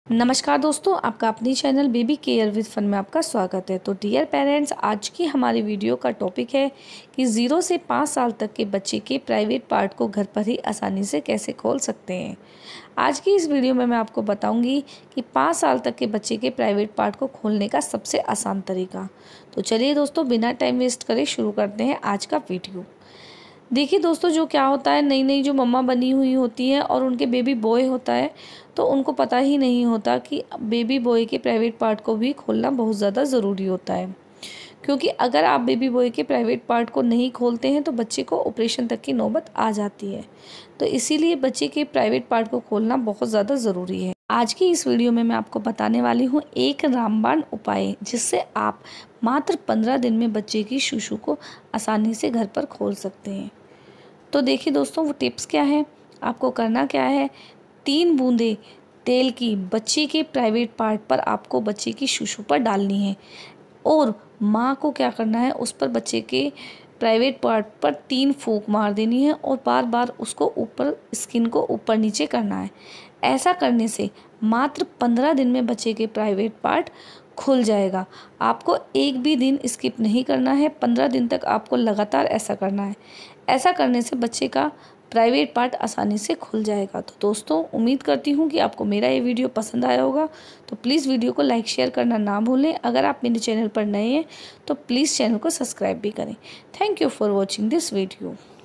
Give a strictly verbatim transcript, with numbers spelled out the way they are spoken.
नमस्कार दोस्तों, आपका अपनी channel baby care with fun में आपका स्वागत है। तो डियर पेरेंट्स, आज की हमारी वीडियो का टॉपिक है कि ज़ीरो से पाँच साल तक के बच्चे के प्राइवेट पार्ट को घर पर ही आसानी से कैसे खोल सकते हैं। आज की इस वीडियो में मैं आपको बताऊंगी कि पाँच साल तक के बच्चे के प्राइवेट पार्ट को खोलने का सबसे आसान तरीका। तो चलिए दोस्तों, बिना टाइम वेस्ट करे शुरू करते हैं आज का वीडियो। देखिए दोस्तों, जो क्या होता है, नई नई जो मम्मा बनी हुई होती है और उनके बेबी बॉय होता है, तो उनको पता ही नहीं होता कि बेबी बॉय के प्राइवेट पार्ट को भी खोलना बहुत ज़्यादा ज़रूरी होता है। क्योंकि अगर आप बेबी बॉय के प्राइवेट पार्ट को नहीं खोलते हैं तो बच्चे को ऑपरेशन तक की नौबत आ जाती है। तो इसीलिए बच्चे के प्राइवेट पार्ट को खोलना बहुत ज़्यादा ज़रूरी है। आज की इस वीडियो में मैं आपको बताने वाली हूँ एक रामबाण उपाय, जिससे आप मात्र पंद्रह दिन में बच्चे की शिशु को आसानी से घर पर खोल सकते हैं। तो देखिए दोस्तों, वो टिप्स क्या है, आपको करना क्या है। तीन बूंदे तेल की बच्चे के प्राइवेट पार्ट पर आपको बच्चे की शिशु पर डालनी है और माँ को क्या करना है, उस पर बच्चे के प्राइवेट पार्ट पर तीन फूंक मार देनी है और बार बार उसको ऊपर स्किन को ऊपर नीचे करना है। ऐसा करने से मात्र पंद्रह दिन में बच्चे के प्राइवेट पार्ट खुल जाएगा। आपको एक भी दिन स्किप नहीं करना है, पंद्रह दिन तक आपको लगातार ऐसा करना है। ऐसा करने से बच्चे का प्राइवेट पार्ट आसानी से खुल जाएगा। तो दोस्तों, उम्मीद करती हूँ कि आपको मेरा ये वीडियो पसंद आया होगा। तो प्लीज़ वीडियो को लाइक शेयर करना ना भूलें। अगर आप मेरे चैनल पर नए हैं तो प्लीज़ चैनल को सब्सक्राइब भी करें। Thank you for watching this video.